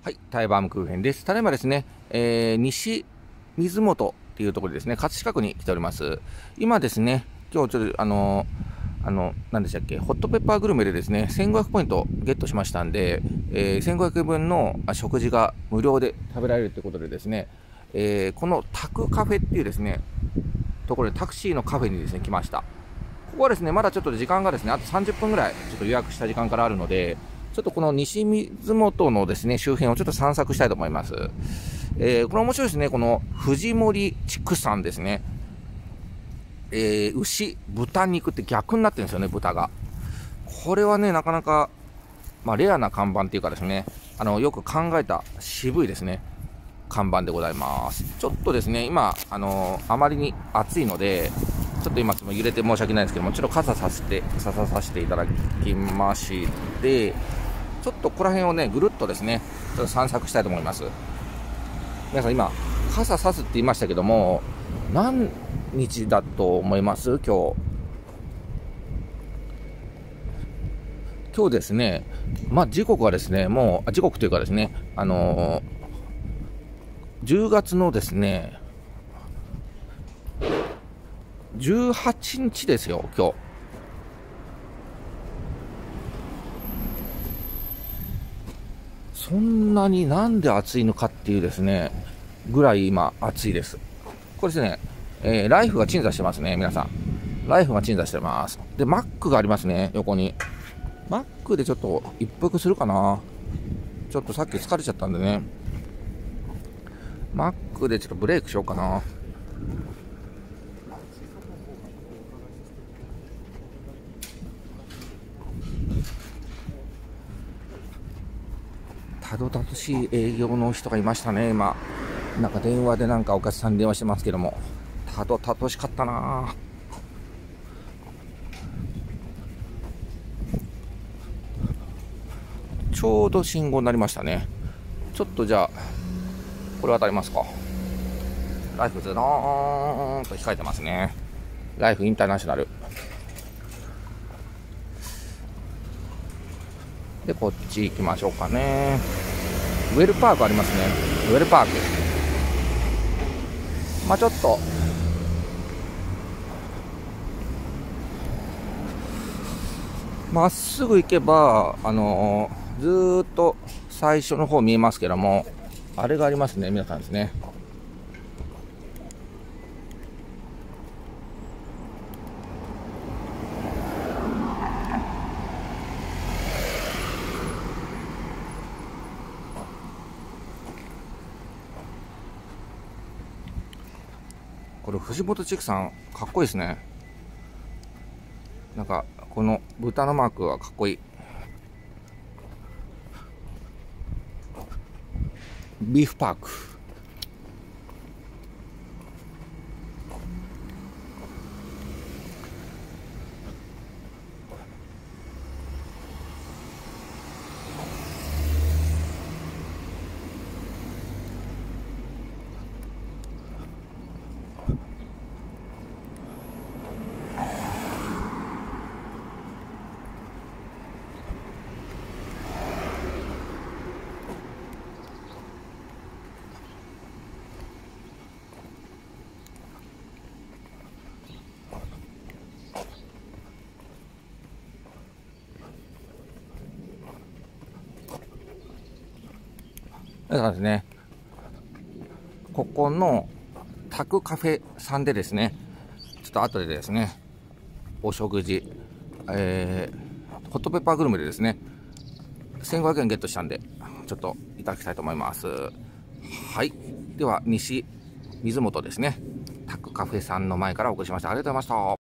はい、タイバームクーヘンです。ただいまですね、西水元っていうところでですね、葛飾区に来ております。今ですね、今日ちょっと何でしたっけ、ホットペッパーグルメでですね、1500ポイントゲットしましたんで、1500円分の食事が無料で食べられるということでですね、このタクカフェっていうですね、ところでタクシーのカフェにですね、来ました。ここはですね、まだちょっと時間がですね、あと30分ぐらい、ちょっと予約した時間からあるので、ちょっとこの西水元のですね、周辺をちょっと散策したいと思います。これ面白いですね、この藤森畜産ですね。牛、豚肉って逆になってるんですよね、豚が。これはね、なかなか、レアな看板っていうかですね、よく考えた渋いですね、看板でございます。ちょっとですね、今、あまりに暑いので、ちょっと今揺れて申し訳ないんですけども、ちょっと傘させていただきまして、ちょっとここら辺をね、ぐるっとですね、ちょっと散策したいと思います。皆さん今、傘さすって言いましたけども、何日だと思います今日ですね、時刻はですね、もう、時刻というかですね、10月のですね、18日ですよ、今日。そんなになんで暑いのかっていうですね、ぐらい今暑いです。これですね、ライフが鎮座してますね、皆さん。ライフが鎮座してます。で、マックがありますね、横に。マックでちょっと一服するかな。ちょっとさっき疲れちゃったんでね。マックでちょっとブレイクしようかな。たどたどしい営業の人がいましたね、今。なんか電話でなんかお客さんに電話してますけども。たどたどしかったな。ちょうど信号になりましたね。ちょっとじゃあ、これ渡りますか。ライフズドーンと控えてますね。ライフインターナショナル。で、こっち行きましょうかね。ウェルパークありますね。ウェルパーク。ちょっと、まっすぐ行けば、ずーっと最初の方見えますけども、あれがありますね、皆さんですね。これ藤本畜産かっこいいですね。なんかこの豚のマークはかっこいい。ビーフパーク。だからですね、ここのタクカフェさんでですね、ちょっと後でですね、お食事、ホットペッパーグルメでですね、1500円ゲットしたんで、ちょっといただきたいと思います。はい。では、西水元ですね、タクカフェさんの前からお送りしました。ありがとうございました。